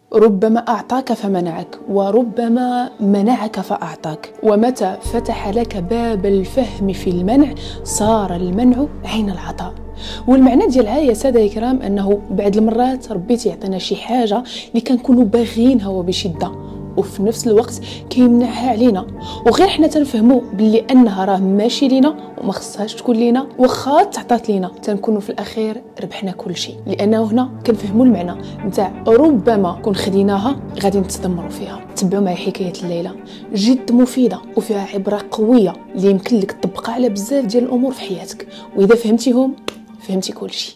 ربما أعطاك فمنعك، وربما منعك فأعطاك. ومتى فتح لك باب الفهم في المنع صار المنع عين العطاء. والمعنى ديالها يا ساده الكرام انه بعض المرات ربي تيعطينا شي حاجه اللي كنكونوا باغيينها وبشده، وفي نفس الوقت كيمنعها علينا، وغير حنا تنفهموا باللي انها راه ماشي لينا وما خصهاش تكون لينا، واخا تعطات لينا تنكونوا في الاخير ربحنا كل شيء، لانه هنا كنفهموا المعنى نتاع ربما كون خديناها غادي نتدمروا فيها. تبعوا معي حكايه الليله جد مفيده وفيها عبره قويه اللي يمكن لك تطبقها على بزاف ديال الامور في حياتك، واذا فهمتيهم فهمتي كل شيء.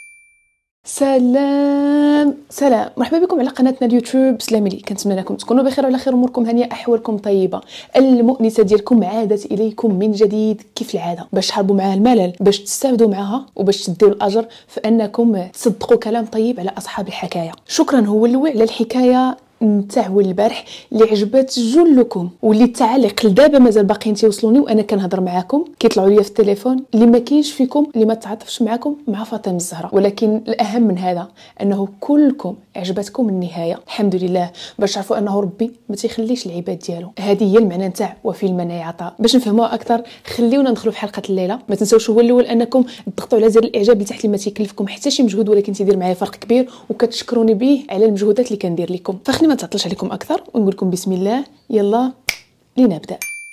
سلام مرحبا بكم على قناتنا اليوتيوب سلامي لي. كنتمنى لكم تكونوا بخير وعلى خير، اموركم هانيه، احوالكم طيبه. المؤنسه ديالكم عادت اليكم من جديد كيف العاده، باش تحاربوا معها الملل، باش تستافدوا معها، وباش تديوا الاجر في انكم تصدقوا كلام طيب على اصحاب الحكايه. شكرا هو الاول على الحكايه نتاع البارح اللي عجبت جلكم، واللي التعاليق لدابا مازال باقيين تيوصلوني وانا كنهضر معاكم، كيطلعوا لي في التليفون اللي ما كاينش فيكم اللي ما تعاطفش معاكم مع فاطمه الزهراء. ولكن الاهم من هذا انه كلكم عجبتكم النهايه، الحمد لله، باش تعرفوا انه ربي ما تيخليش العباد ديالو. هذه هي المعنى نتاع وفي المنع عطاء. باش نفهموها اكثر خليونا ندخلوا في حلقه الليله. ما تنساوش هو الاول انكم تضغطوا على زر الاعجاب اللي تحت اللي ما تيكلفكم حتى شي مجهود، ولكن تيدير معايا فرق كبير، وكتشكروني به على المجهودات اللي كندير لكم. فخلينا ما تعطلش عليكم اكثر ونقول لكم بسم الله، يلا لنبدا.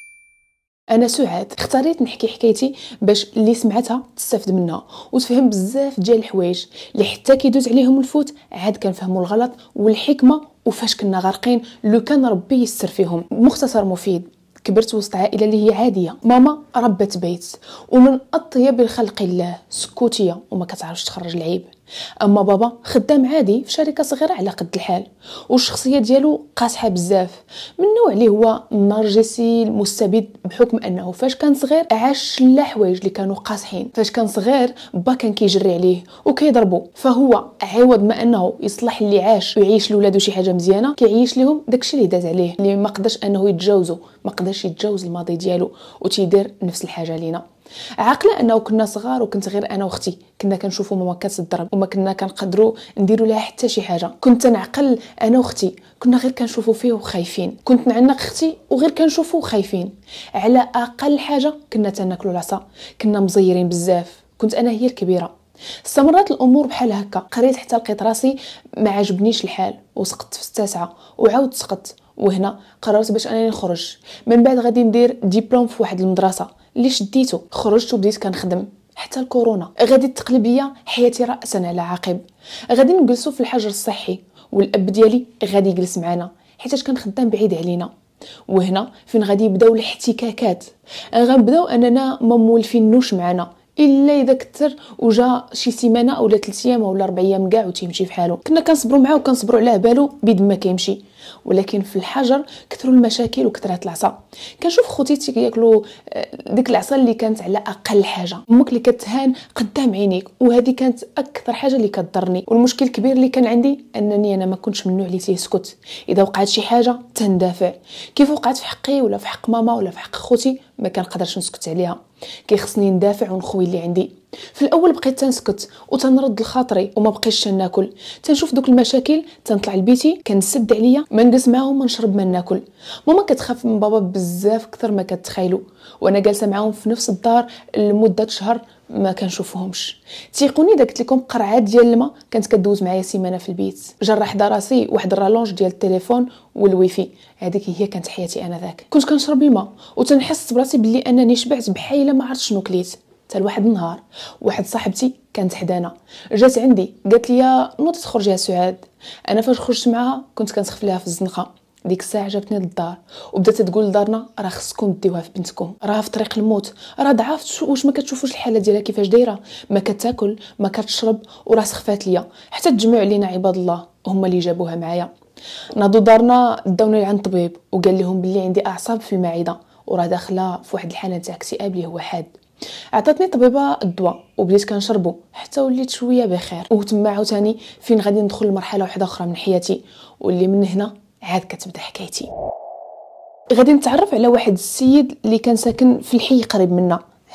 انا سعاد اختاريت نحكي حكايتي باش اللي سمعتها تستافد منها وتفهم بزاف ديال الحوايج اللي حتى كيدوز عليهم الفوت عاد كنفهموا الغلط والحكمه وفاش كنا غارقين لو كان ربي يستر فيهم. مختصر مفيد. كبرت وسط عائله اللي هي عاديه، ماما ربت بيت ومن اطيب الخلق الله، سكوتيه وما كتعرفش تخرج العيب. اما بابا خدام عادي في شركه صغيره على قد الحال، والشخصيه ديالو قاصحه بزاف، من النوع اللي هو نرجسي المستبد، بحكم انه فاش كان صغير عاش لا حوايج اللي كانوا قاصحين. فاش كان صغير با كان كيجري عليه وكيضربو، فهو عوض ما انه يصلح اللي عاش ويعيش لولادو شي حاجه مزيانه، كيعيش لهم داكشي اللي داز عليه، اللي ما قدرش انه يتجاوزو، ما قدرش يتجاوز الماضي ديالو، وتيدير نفس الحاجه لينا. عاقله انه كنا صغار وكنت غير انا واختي كنا كنشوفوا ماما كتضرب وما كنا كنقدروا نديروا لها حتى شي حاجه. كنت نعقل انا واختي كنا غير كنشوفوا فيه وخايفين، كنت نعنق اختي وغير كنشوفوا وخايفين. على اقل حاجه كنا تناكلوا العصا، كنا مزيرين بزاف، كنت انا هي الكبيره. استمرت الامور بحال هكا، قريت حتى لقيت راسي ما عجبنيش الحال وسقطت في التاسعه وعاود سقطت، وهنا قررت باش انني نخرج. من بعد غادي ندير ديبلوم في واحد المدرسه اللي شديته، خرجت وبديت كنخدم حتى الكورونا. غادي تقلب بيا حياتي راسا على عقب، غادي نجلسوا في الحجر الصحي والاب ديالي غادي يجلس معنا حيتاش كان خدام بعيد علينا. وهنا فين غادي يبداو الاحتكاكات، غنبداو اننا ما مولفينوش معنا الا اذا كثر وجا شي سيمانه اولا 3 ايام اولا 4 ايام كاع وتيمشي فحالو. كنا كنصبروا معاه وكنصبروا على بالو بيد ما كيمشي، ولكن في الحجر كثروا المشاكل وكثرت العصا. كنشوف خوتي تياكلوا ديك العصا اللي كانت على اقل حاجه، امك اللي كتهان قدام عينيك، وهذه كانت اكثر حاجه اللي كتضرني. والمشكل الكبير اللي كان عندي انني انا ما كنتش من النوع اللي تيسكت، اذا وقعت شي حاجه تندافع. كيف وقعت في حقي ولا في حق ماما ولا في حق خوتي ما كنقدرش نسكت عليها، كيخصني ندافع ونخوي اللي عندي. في الاول بقيت تنسكت وتنرد لخاطري وما بقيتش تناكل، تنشوف دوك المشاكل تنطلع لبيتي كنسد عليا ما نجلس معاهم ما نشرب ما ناكل. ماما كتخاف من بابا بزاف اكثر ما كتخيلوا، وانا جالسه معاهم في نفس الدار لمده شهر ما كنشوفهمش. تيقوني اذا قلت لكم قرعات ديال الماء كانت كدوز معايا سيمانه في البيت. جرح راسي واحد الرالونج ديال التليفون والويفي، هذيك هي كانت حياتي انا ذاك. كنت كنشرب الماء وتنحس براسي باللي انني شبعت بحايله ما عرفت شنو كليت. حتى لواحد النهار واحد صاحبتي كانت حدانا جات عندي قالت لي نوضي تخرجي يا سعاد. انا فاش خرجت معها كنت كنسخف لها في الزنقه. ديك الساعه جابتني للدار وبدات تقول لدارنا راه خصكم ديوها في بنتكم، راه في طريق الموت، راه ضعفت، واش ما كتشوفوش الحاله ديالها كيفاش دايره، ما كتاكل ما كتشرب وراه سخفات ليا. حتى تجمعوا علينا عباد الله هما اللي جابوها معايا. ناضوا دارنا داوني عند الطبيب وقال لهم باللي عندي اعصاب في المعده وراه داخله في واحد الحاله تاع اكتئاب اللي هو حاد. عطاتني طبيبه الدواء وبديت كنشربو حتى وليت شويه بخير. وتما عاوتاني فين غادي ندخل لمرحله واحده اخرى من حياتي، واللي من هنا عاد كتبدا حكايتي. غادي نتعرف على واحد السيد اللي كان ساكن في الحي قريب منا.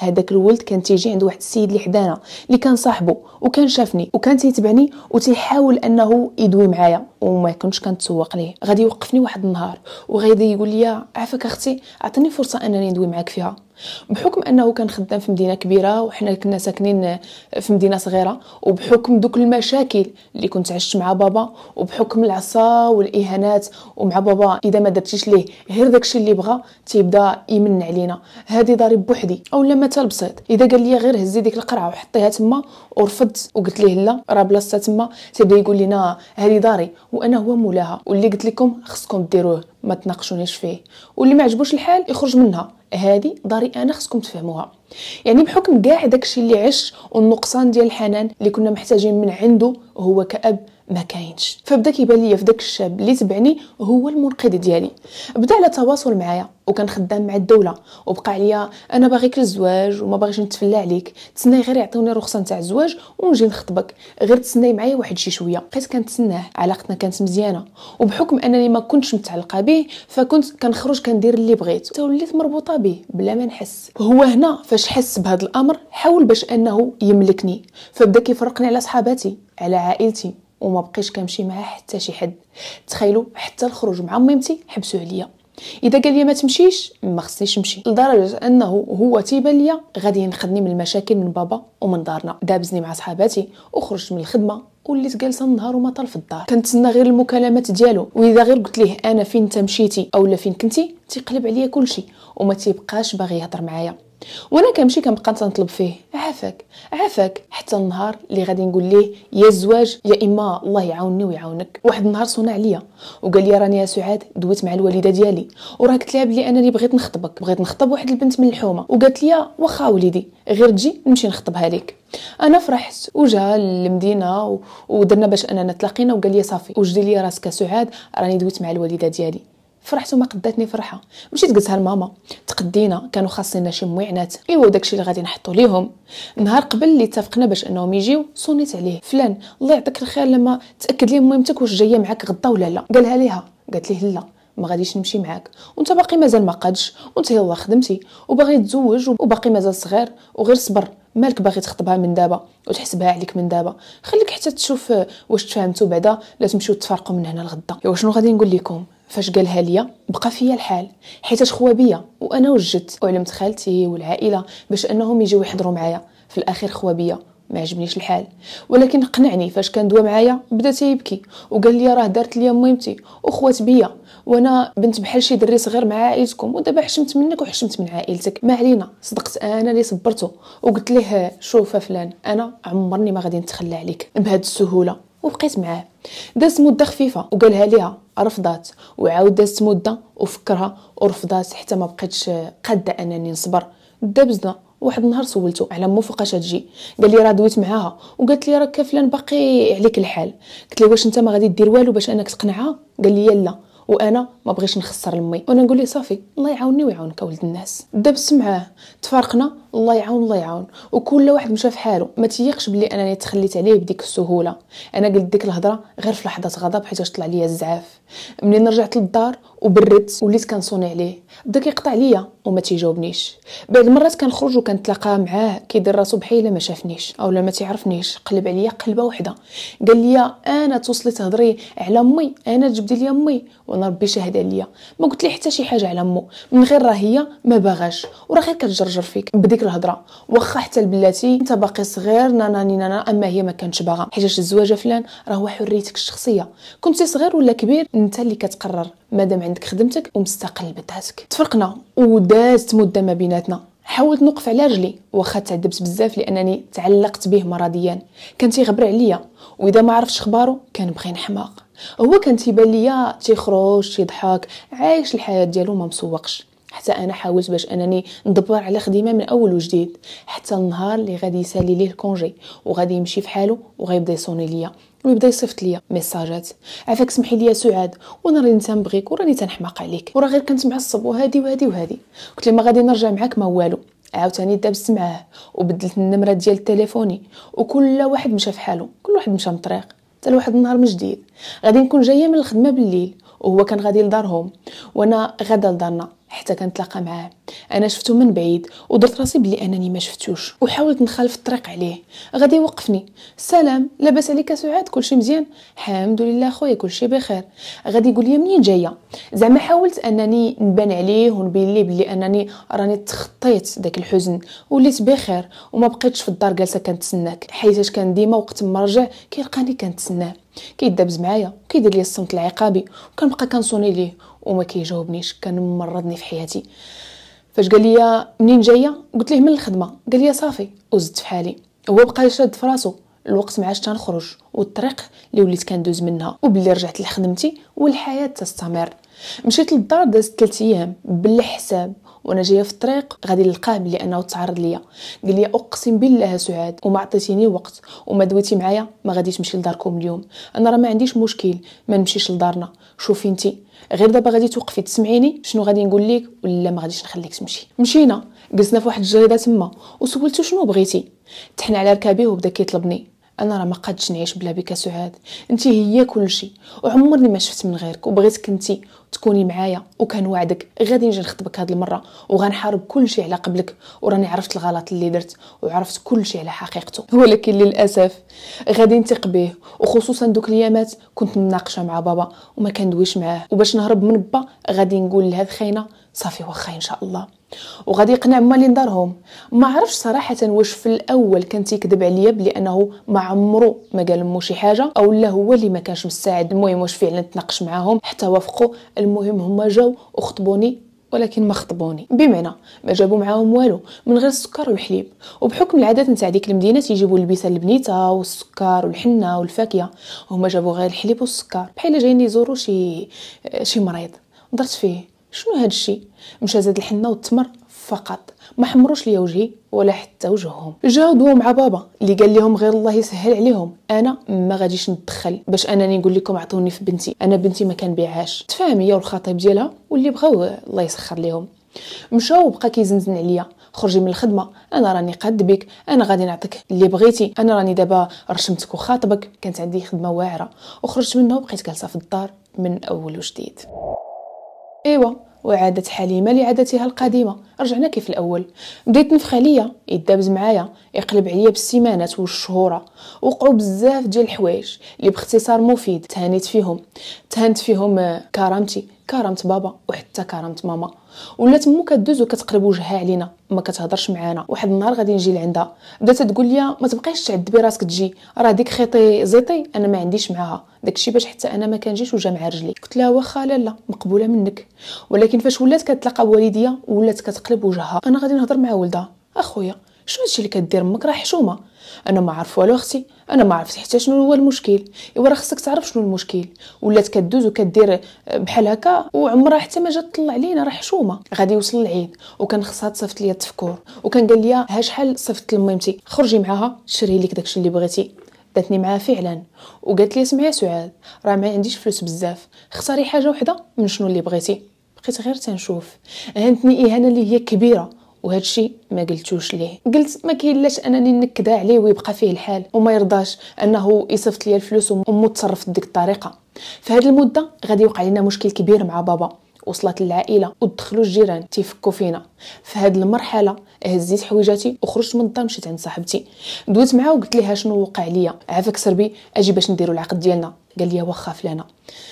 هذاك الولد كان تيجي عند واحد السيد اللي حدانا اللي كان صاحبه وكان شافني وكان تيتبعني وتيحاول انه يدوي معايا وما كنتش كنتسوق ليه. غادي يوقفني واحد النهار وغادي يقول لي عافاك اختي اعطيني فرصه انني ندوي معاك فيها. بحكم انه كان خدام في مدينه كبيره وحنا كنا ساكنين في مدينه صغيره، وبحكم دوك المشاكل اللي كنت عشت مع بابا، وبحكم العصا والاهانات، ومع بابا اذا ما درتيش ليه غير داكشي اللي بغى تيبدا يمن علينا. هذه داري بوحدي. او لما مثال بسيط، اذا قال لي غير هزي ديك القرعه وحطيها تما ورفضت وقلت ليه لا راه بلاصتها تما، تيبدا يقول لنا هذه داري وانا هو مولاها، واللي قلت لكم خصكم ديروه ما تناقشونيش فيه، واللي ما عجبوش الحال يخرج منها، هذه داري انا خصكم تفهموها. يعني بحكم كاع داكشي اللي عشت والنقصان ديال الحنان اللي كنا محتاجين من عنده هو كأب ما كاينش. فبدا كيبان ليا في داك الشاب اللي تبعني هو المنقذ ديالي. بدا على تواصل معايا وكان خدام مع الدوله، وبقى عليا انا باغيك للزواج وما باغيش نتفلى عليك، تسناي غير يعطيوني رخصه نتاع الزواج ونجي نخطبك، غير تسناي معايا واحد شي شويه. بقيت كنتسناه، علاقتنا كانت مزيانه، وبحكم انني ما كنتش متعلقه به فكنت كنخرج كندير اللي بغيت، وليت مربوطه به بلا ما نحس. هو هنا فاش حس بهذا الامر حاول باش انه يملكني، فبدا كيفرقني على صحاباتي على عائلتي، وما بقيش كنمشي معاه حتى شي حد. تخيلوا حتى الخروج مع ميمتي حبسوا عليا. اذا قال لي ما تمشيش ما خصنيش نمشي، لدرجه انه هو تيبان ليا غادي ينقذني من المشاكل من بابا ومن دارنا. دابزني مع صحاباتي وخرجت من الخدمه وليت جالسه النهار وما طال في الدار، كنتسنى غير المكالمات ديالو، واذا غير قلت ليه انا فين انت مشيتي اولا فين كنتي تيقلب عليا كلشي وما تيبقاش باغي يهضر معايا. وانا كنمشي كنبقى تنطلب فيه عافاك عافاك، حتى النهار اللي غادي نقول ليه يا الزواج يا اما الله يعاونني ويعاونك. واحد النهار صونا عليا وقال لي راني يا سعاد دويت مع الوالده ديالي وراه قلت لها بلي انا اللي بغيت نخطبك، بغيت نخطب واحد البنت من الحومه، وقالت لي واخا وليدي غير تجي نمشي نخطبها لك. انا فرحت وجا للمدينه ودرنا باش اننا تلاقينا، وقال لي صافي وجدي لي راسك سعاد راني دويت مع الوالده ديالي. فرحت وما قداتني فرحه، مشيت قلتها لماما، تقدينا كانوا خاصيننا شي مويعنات، ايوا داكشي اللي غادي نحطوا ليهم. نهار قبل اللي اتفقنا باش انهم يجيو صونيت عليه فلان الله يعطيك الخير لما تاكد لي ميمتك واش جايه معاك غدا ولا لا. قالها ليها، قالت ليه لا ما غاديش نمشي معاك وانت باقي مازال ما قادش وانت يلا خدمتي وباغي تزوج وباقي مازال صغير وغير صبر، مالك باغي تخطبها من دابا وتحسبها عليك من دابا، خليك حتى تشوف واش تفاهمتوا بعدا لا تمشيو تفرقوا من هنا لغدا. ايوا شنو غادي نقول لكم، فاش قالها ليا بقى فيا الحال حيت خوا بيا وانا وجدت وعلمت خالتي والعائله باش انهم يجيو يحضروا معايا. في الاخير خوا بيا ما عجبنيش الحال، ولكن قنعني فاش كان دوا معايا بدا تيبكي وقال لي راه دارت لي ميمتي وخوات بيا وانا بنت بحال شي دري صغير مع عائلتكم ودابا حشمت منك وحشمت من عائلتك، ما علينا. صدقت انا اللي صبرته وقلت ليه شوف فلان انا عمرني ما غادي نتخلى عليك بهذه السهوله، وبقيت معاه. دازت مده خفيفه وقالها ليها رفضات، وعاود دازت مده وفكرها ورفضات حتى ما بقيتش قاده انني نصبر. دابزنا واحد النهار سولته على مو فوقاش تجي، قال لي راه دويت معاها وقالت لي راك فلان باقي عليك الحال. قلت له واش انت ما غادي دير والو باش انك تقنعها؟ قال لي لا وانا ما بغيش نخسر لمي. وانا نقول ليه صافي الله يعاونني ويعاونك ولد الناس. دابست معاه تفارقنا الله يعاون الله يعاون، وكل واحد مشى في حاله. ما تيقش بلي انني تخليت عليه بديك السهوله، انا قلت ديك الهضره غير في لحظه غضب حيت طلع ليا الزعاف. منين رجعت للدار وبردت وليت كنصوني عليه بدا كيقطع ليا وما تيجاوبنيش. بعد مرات كنخرج وكنتلاقى معاه كيدير راسو بحال ما شافنيش اولا ما تعرفنيش، قلب عليا قلبه وحده. قال لي انا توصلي تهضري على امي، انا تجبدي لي امي وانا ربي شاهد عليا ما قلت لي حتى شي حاجه على امو، من غير راه هي ما باغاش وراه غير كتجرجر فيك بديك الهضره. واخا حتى البلاتي انت باقي صغير ناناني نانا، اما هي ما كانتش باغا حيت الزواج فلان راه هو حريتك الشخصيه، كنتي صغير ولا كبير انت اللي كتقرر مادام عندك خدمتك ومستقل بذاتك. تفرقنا ودازت مده ما بيناتنا، حاولت نوقف على رجلي واخا تعذبت بزاف لانني تعلقت به مرضيا، كان تيغبر عليا واذا ما عرفتش اخبارو كان بغي نحماق. هو كان تيبان ليا تيخرج تيضحك عايش الحياه ديالو ما مسوقش، حتى انا حاولت باش انني ندبر على خدمه من اول وجديد، حتى النهار اللي غادي يسالي ليه الكونجي وغادي يمشي في حاله وغيبدا يصوني ليا ويبدا يصيفط ليا ميساجات عافاك سمحي لي يا سعاد وانا راني تنبغيك وراني تنحماق عليك وراه غير كنت معصب وهادي وهادي وهادي. قلت لي ما غادي نرجع معاك ما والو. عاوتاني دابست معاه وبدلت النمره ديال تليفوني وكل واحد مشى في حاله، كل واحد مشى مطريق. حتى لواحد النهار من جديد غادي نكون جايه من الخدمه بالليل وهو كان غادي لدارهم وانا غادا لدارنا حتى كنتلاقى معاه. انا شفتو من بعيد ودرت راسي بلي انني ما شفتوش وحاولت نخالف الطريق عليه. غادي يوقفني: السلام، لاباس عليك سعاد؟ كلشي مزيان؟ الحمد لله خويا كلشي بخير. غادي يقول لي: منين جايه؟ زعما حاولت انني نبان عليه ونبين ليه بلي انني راني تخطيت داك الحزن وليت بخير وما بقيتش في الدار جالسه كنتسناك، حيتاش كان ديما وقت ما رجع كيلقاني كنتسناه، كيدابز معايا وكيدير لي الصمت العقابي، وكنبقى كنصوني ليه وما كيجاوبنيش، كان ممرضني في حياتي. فاش قال لي منين جايه قلت ليه من الخدمه، قال لي صافي وزدت في حالي. هو بقى شاد في راسو، الوقت ما عادش تنخرج والطريق اللي وليت كندوز منها، وباللي رجعت لخدمتي والحياه تستمر. مشيت للدار دازت 3 ايام بالحساب، وانا جايه في الطريق غادي نلقاه بلي انه تعرض ليا. قال لي: اقسم بالله سعاد وما عطيتيني وقت وما دويتي معايا ما غاديش نمشي لداركم اليوم. انا راه ما عنديش مشكل ما نمشيش لدارنا، شوفي انتي غير دابا غادي توقفي تسمعيني شنو غادي نقول لك ولا ما غاديش نخليك تمشي. مشينا جلسنا في واحد الجريده تما وسولتو شنو بغيتي، تحنا على ركابيه وبدا كيطلبني. انا راه ما قادش نعيش بلا بك سعاد، انت هي كل شيء وعمرني ما شفت من غيرك، وبغيتك انت تكوني معايا، وكان وعدك غادي نجي نخطبك هاد المره وغنحارب كل شيء على قبلك، وراني عرفت الغلط اللي درت وعرفت كل شيء على حقيقته. ولكن للاسف غادي نثق به، وخصوصا دوك الايامات كنت مناقشه مع بابا وما كندويش معاه، وباش نهرب من با غادي نقول لهاد خاينه صافي واخا ان شاء الله، وغادي يقنع مالي ندارهم. ما عرفش صراحه واش في الاول كان تيكذب عليا بلي انه ما عمرو ما قال مو شي حاجه، او لا هو اللي ما كانش مستعد. المهم واش فعلا تناقش معاهم حتى وافقوا. المهم هما جاو وخطبوني، ولكن ما خطبوني، بمعنى ما جابوا معاهم والو من غير السكر والحليب. وبحكم العادات نتاع ديك المدينه تيجيبوا البيسه البنيته والسكر والحنه والفاكهه، هما جابوا غير الحليب والسكر بحال جايين يزوروا شي مريض. درت فيه شنو هاد الشيء؟ مشى زاد الحنه والتمر فقط، ما حمروش ليا وجهي ولا حتى وجههم. جاو دوا مع بابا اللي قال لهم غير الله يسهل عليهم، انا ما غاديش نتدخل باش انني نقول لكم عطوني في بنتي، انا بنتي ما كنبيعهاش. تفاهم هي والخطيب ديالها واللي بغاو الله يسخر ليهم. مشاو وبقى كيزنزن عليا: خرجي من الخدمه، انا راني قاد بك، انا غادي نعطيك اللي بغيتي، انا راني دابا رشمتك وخاطبك. كانت عندي خدمه واعره وخرجت منها وبقيت جالسه في الدار من اول وجديد. ايوا وعادت حليمه لعادتها القديمه، رجعنا كيف الاول. بديت نفخ عليا، يدابز معايا، يقلب عليا بالسيمانات والشهوره. وقعوا بزاف ديال الحوايج اللي باختصار مفيد تهانت فيهم كرامتي، كرامه بابا وحتى كرامه ماما. ولات مو كدوز وكتقلب وجهها علينا، ما كتهضرش معانا. واحد النهار غادي نجي لعندها بدات تقول لي: ما تبقايش تعذبي راسك تجي، راه ديك خيطي زيطي انا ما عنديش معاها، داكشي باش حتى انا ما كنجيش وجا مع رجلي. قلت لها: واخا لالا مقبوله منك. ولكن فاش ولات كتلاقى بوالديا ولات كتقلب وجهها. انا غادي نهضر مع ولدها: اخويا شنو هادشي اللي كدير امك؟ راه حشومه. انا ما عارف والو اختي، انا ما عرفت حتى شنو هو المشكل. ايوا راه خصك تعرف شنو المشكل. ولات كدوز وكدير بحال هكا وعمرها حتى ما جات تطلع علينا، راه حشومه. غادي يوصل العيد وكان خصها تصيفط ليا التفكور، وكان قال لي: ها شحال صيفط لميمتي، خرجي معاها تشري لك داكشي اللي بغيتي. داتني معاها فعلا وقالت لي: اسمعي سعاد، راه ما عنديش فلوس بزاف، اختاري حاجه وحده من شنو اللي بغيتي. بقيت غير تنشوف، هانتني اهانه اللي هي كبيره، وهذا الشيء ما قلتوش ليه. قلت ما كاينلاش انني نكدا عليه ويبقى فيه الحال وما يرضاش انه يصيفط لي الفلوس وامو تصرف بديك الطريقه. في هذه المده غادي يوقع لنا مشكل كبير مع بابا، وصلت للعائله ودخلوا الجيران تيفكوا فينا. في هذه المرحله هزيت حويجاتي وخرجت من الدار، مشيت عند صاحبتي دويت معها وقلت لها شنو وقع ليا، عافاك سربي اجي باش نديروا العقد ديالنا. قال لي: واخا فلانه.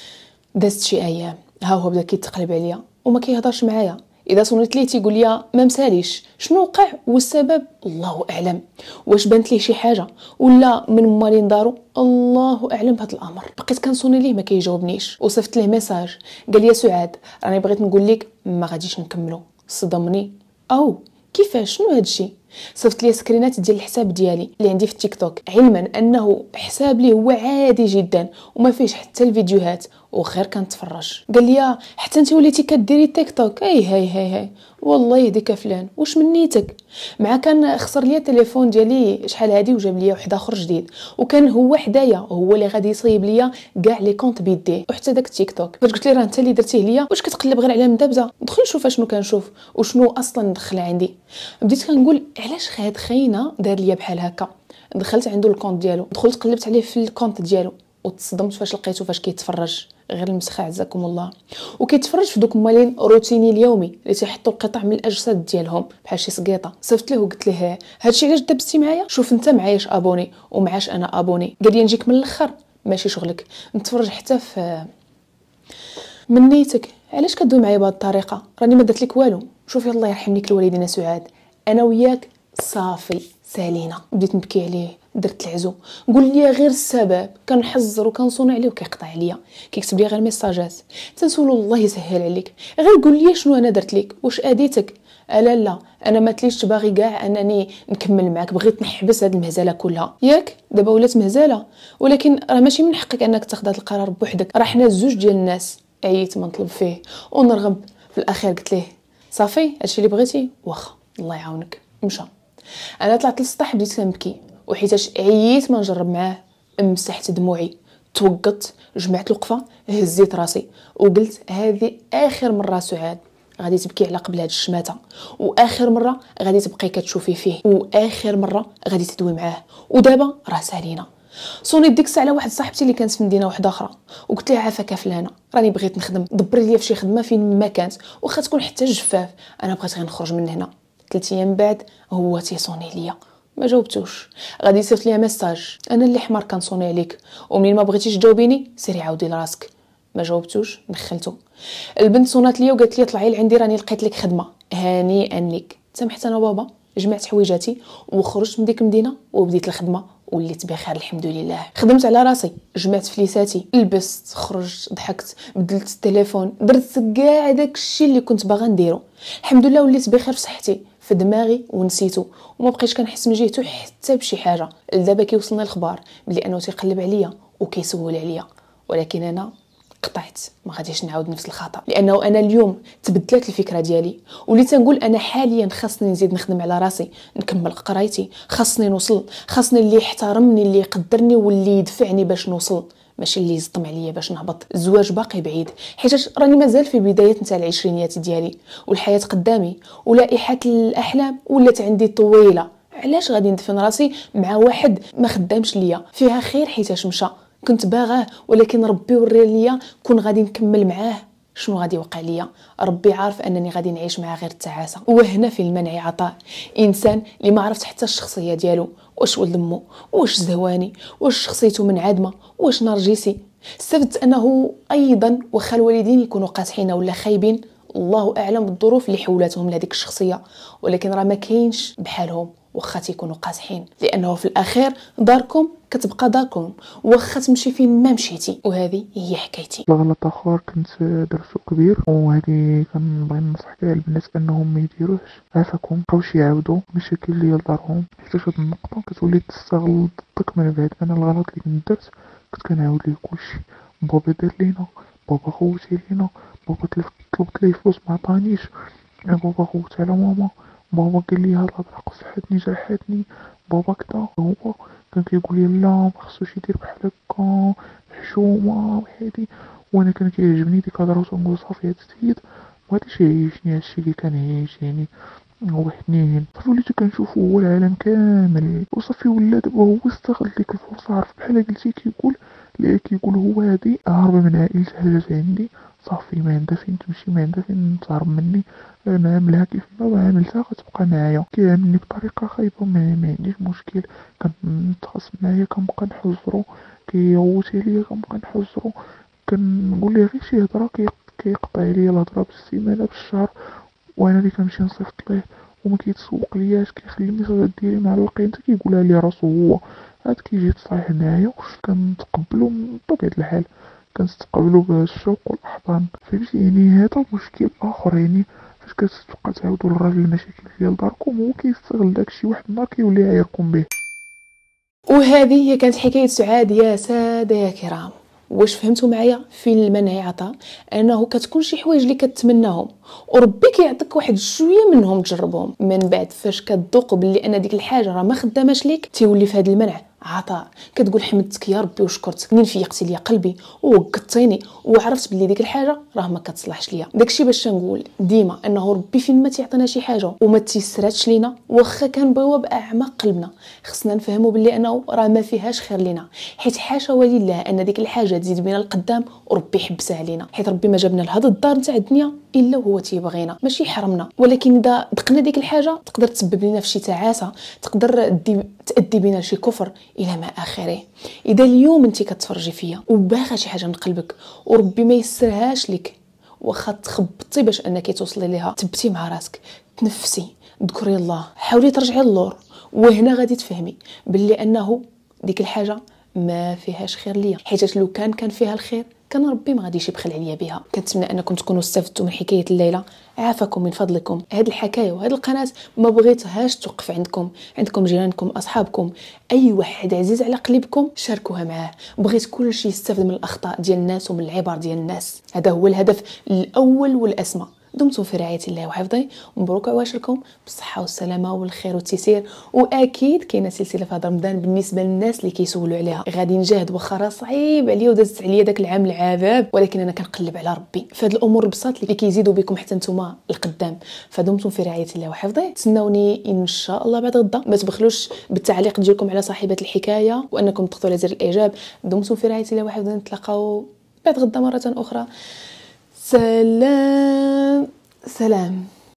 دازت شي ايام ها هو بدا كيتقلب عليا وما كيهضرش معايا. اذا صونيت ليه تيقول لي: ما مساليش. شنو وقع والسبب الله اعلم، واش بانت ليه شي حاجه ولا من مالين دارو الله اعلم بهذا الامر. بقيت كنصوني ليه ما كيجاوبنيش، وصيفط ليه ميساج قال لي: سعاد راني بغيت نقول لك ما غاديش نكملوا. صدمني. او كيفاش شنو هادشي؟ صيفط لي سكرينات ديال الحساب ديالي اللي عندي في التيك توك، علما انه حساب لي هو عادي جدا وما فيش حتى الفيديوهات وغير كنتفرج. قال لي: حتى انت وليتي كديري تيك توك؟ اي هاي والله يهديك فلان، واش من نيتك؟ مع كان خسر لي التليفون ديالي شحال هادي وجاب لي واحد اخر جديد، وكان هو حدايا هو اللي غادي يصيب ليا كاع لي كونط بيديه وحتى داك التيك توك. فاش قلت لي راه انت اللي درتيه ليا، واش كتقلب غير على مدابزه؟ دخل شوف اشنو كنشوف وشنو اصلا ندخل عندي. بديت كنقول علاش هاد خاينه دار ليا بحال هكا. دخلت عنده الكونط ديالو، دخلت قلبت عليه في الكونط ديالو وتصدمت فاش لقيته فاش كيتفرج غير المسخه عزكم الله. وكيتفرج في دوك مالين روتيني اليومي اللي تيحطوا القطع من الاجساد ديالهم بحال شي سقيطه. صيفط ليه وقلت ليه هادشي علاش دابستي معايا؟ شوف انت معاياش ابوني ومعاش انا ابوني. قال لي نجيك من الاخر ماشي شغلك، نتفرج حتى في من نيتك. علاش كدوي معايا بهذه الطريقه؟ راني ما درت لك والو. شوفي الله يرحم لك الوالدين سعاد، انا وياك صافي سالينا. بديت نبكي عليه، درت العزو. قول لي غير السبب، كنحزر وكنصون عليه وكيقطع عليا، كيكتب لي غير ميساجات. تنسولو الله يسهل عليك، غير قول لي شنو انا درت لك، واش اذيتك؟ لا انا ما تليش باغي كاع انني نكمل معاك، بغيت نحبس هاد المهزله كلها. ياك دابا ولات مهزله، ولكن راه ماشي من حقك انك تاخذ هذا القرار بوحدك. راه حنا زوج ديال الناس. عييت ما نطلب فيه ونرغب. في الاخير قلت ليه صافي هادشي اللي بغيتي واخا الله يعاونك. مشى. انا طلعت للسطح بديت كنبكي، وحيتاش عييت ما نجرب معاه مسحت دموعي، توقت، جمعت الوقفه، هزيت راسي وقلت هذه اخر مره سعاد غادي تبكي على قبل هاد الشماته، واخر مره غادي تبقي كتشوفي فيه، واخر مره غادي تدوي معاه. ودابا راه سالينا. صونيت ديك الساعه على واحد صاحبتي اللي كانت في مدينه واحده اخرى، وقلت لها عافاك فلانه راني بغيت نخدم، دبري ليا فشي خدمه فين ما كانت، واخا تكون حتى جفاف، انا بغيت غير نخرج من هنا. 3 ايام بعد هو تيصوني ليا، ما جاوبتوش. غادي يصيفط ليا ميساج، انا اللي حمار كنصوني عليك، ومنين ما بغيتيش تجاوبيني سيري عاودي لراسك. ما جاوبتوش، نخلتو. البنت صونات ليا وقالت لي طلعي لعندي راني لقيت لك خدمه. هانيئا لك. سمحت انا بابا، جمعت حويجاتي وخرجت من ديك المدينه وبديت الخدمه وليت بخير الحمد لله. خدمت على راسي، جمعت فليساتي، لبست، خرجت، ضحكت، بدلت التليفون، درت كاع داكشي اللي كنت باغا نديرو. الحمد لله وليت بخير في صحتي، في دماغي ونسيتو، وما بقيتش كنحس من جهته حتى بشي حاجه. لدابا كيوصلني الخبار بلي انه تيقلب عليا وكيسول عليا، ولكن انا قطعت، ما غاديش نعاود نفس الخطا، لانه انا اليوم تبدلت الفكره ديالي، وليت نقول انا حاليا خاصني نزيد نخدم على راسي، نكمل قرايتي، خاصني نوصل، خاصني اللي يحترمني، اللي يقدرني، واللي يدفعني باش نوصل، ماشي اللي يزطم عليا باش نهبط. الزواج باقي بعيد، حيت راني مازال في بدايه نتاع العشرينيات ديالي، والحياه قدامي، ولائحه الاحلام ولات عندي طويله. علاش غادي ندفن راسي مع واحد ما خدامش ليا؟ فيها خير حيتاش مشى، كنت باغاه، ولكن ربي وري ليا كون غادي نكمل معاه شنو غادي يوقع ليا. ربي عارف انني غادي نعيش معاه غير التعاسه. وهنا في المنع عطاء. انسان اللي ما عرفت حتى الشخصيه ديالو، واش ولد مو، واش زهواني، واش شخصيته منعدمه، واش نرجسي. استفدت انه ايضا واخا الوالدين يكونوا قاصحين ولا خايبين، الله اعلم بالظروف اللي حولتهم لهذيك الشخصيه، ولكن راه ما كاينش بحالهم واخا تيكونوا قاصحين، لانه في الاخير داركم كتبقى داركم واخا تمشي فين ما مشيتي. وهذه هي حكايتي. غلط اخر كنت درتو كبير، وهذه كنبغي ننصح كاع البنات انهم ما يديروهش. عافاكم بقاوش يعاودوا مشاكل اللي لدارهم، حيت هاد النقطه كتولي تستغل ضدك من بعد. انا الغلط اللي كنت درت كنت كنعاود ليه كلشي. بابا دار لينا، بابا خوتي لينا، بابا طلبت ليه فلوس ما عطانيش، بابا خوت على ماما، بابا قال لي هاد الهضره قصحتني جرحتني، بابا كدا. هو كان كيقول لي لا ما خصوش يدير بحال هكا، حشومه وهادي. وانا كان كيعجبني ديك الهضره، وتنقول صافي هاد السيد مغاديش يعيشني هادشي اللي كان عايش، يعني هو حنين. صافي وليت كنشوفو هو العالم كامل، وصافي ولا دابا هو استغل ديك الفرصه. عرف بحال قلتي كيقول هو هادي هرب من عائلته جات عندي، صافي ما عندها فين تمشي، ما عندها فين تهرب مني. انا عاملها كيف ما عملتها غتبقى معايا. كيعاملني بطريقه خايبه، ما عنديش مشكل، كنتخاصم معايا كنبقى نحذرو، كيغوت عليا كنبقى نحذرو، كنقول ليه غير شي هضره كيقطع عليا الهضره بالسيمانه بالشهر، وانا اللي كنمشي نصيفط ليه وما كيتسوق لياش، كيخلي الميساجات ديالي معلقين حتى كيقولها لي راسو هو. عاد كيجي تصايح معايا كنتقبلو بطبيعه الحال، كنستقبلو بالشوق والاحضان، فهمتي؟ يعني هذا مشكل اخر. يعني فاش كتبقى تعاودوا للراجل المشاكل ديال داركم، هو كيستغل داكشي، واحد النهار كيولي يعايركم به. وهذه هي كانت حكايه سعاد يا ساده يا كرام. واش فهمتوا معايا في المنع عطاء؟ انه كتكون شي حوايج اللي كتمناهم وربي كيعطيك واحد شويه منهم تجربهم، من بعد فاش كتذوق باللي ان ديك الحاجه راه ما خداماش ليك، تيولي في هذا المنع عطاء. كتقول حمدتك يا ربي وشكرتك منين فيقتي ليا قلبي ووقضتيني وعرفت بلي ديك الحاجه راه ما كتصلحش ليا. داكشي باش نقول ديما انه ربي فين ما تيعطينا شي حاجه وما تيسراتش لينا واخا كنبغيوها باعماق قلبنا، خصنا نفهموا بلي انه راه ما فيهاش خير لينا، حيت حاشا ولله ان ديك الحاجه تزيد بينا القدام وربي يحبسها علينا، حيت ربي ما جابنا لهاد الدار نتاع الدنيا الا وهو تيبغينا ماشي يحرمنا. ولكن اذا دقنا ديك الحاجه تقدر تسبب لنا في شي تعاسه، تقدر تؤدي بنا لشي كفر الى ما اخره. اذا اليوم انت كتفرجي فيا وباغا شي حاجه من قلبك وربي ما يسرهاش لك، واخا تخبطي باش انك توصلي ليها، تبتي مع راسك، تنفسي، ذكري الله، حاولي ترجعي للور، وهنا غادي تفهمي باللي انه ديك الحاجه ما فيهاش خير ليا، حيت لو كان فيها الخير كان ربي ما غاديش يبخل عليا بها. كنتمنى انكم تكونوا استفدتوا من حكايه الليله. عافاكم من فضلكم. هاد الحكايه وهاد القناه ما بغيتهاش توقف عندكم جيرانكم، اصحابكم، اي واحد عزيز على قلبكم شاركوها معاه. بغيت كل شيء يستافد من الاخطاء ديال الناس ومن العبر ديال الناس، هذا هو الهدف الاول والاسمى. دمتم في رعايه الله وحفظه، مبروك عواشركم بالصحه والسلامه والخير والتيسير. واكيد كاينه سلسله في هذا رمضان بالنسبه للناس اللي كيسولوا عليها، غادي نجاهد واخا راه صعيب عليا ودازت عليا داك العام العذاب، ولكن انا كنقلب على ربي فهاد الامور البساط اللي كيزيدوا بكم حتى نتوما القدام. فدمتم في رعايه الله وحفظه. تسناوني ان شاء الله بعد غدا، ما تبخلوش بالتعليق ديالكم على صاحبه الحكايه وانكم تضغطوا على زر الاعجاب. دمتم في رعايه الله وحفظه، نتلاقاو بعد غدا مره اخرى. سلام.